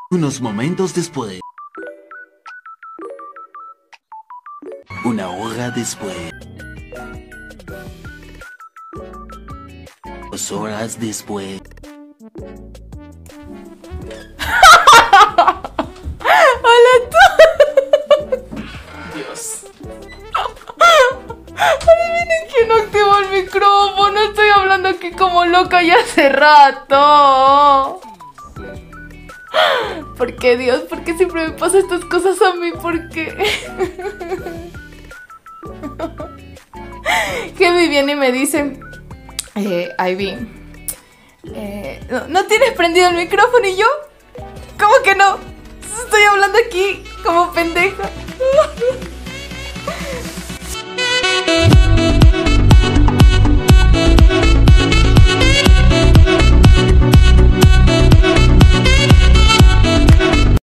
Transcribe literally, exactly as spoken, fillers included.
Unos momentos después. Una hora después. Dos horas después. Hola tú. Dios. Adivinen quién no activó el micrófono. Estoy hablando aquí como loca ya hace rato. ¿Por qué, Dios? ¿Por qué siempre me pasan estas cosas a mí? ¿Por qué? Heavy viene y me dice, eh, Ivy, eh, ¿no, ¿no tienes prendido el micrófono? Y yo, ¿cómo que no? Estoy hablando aquí como pendeja.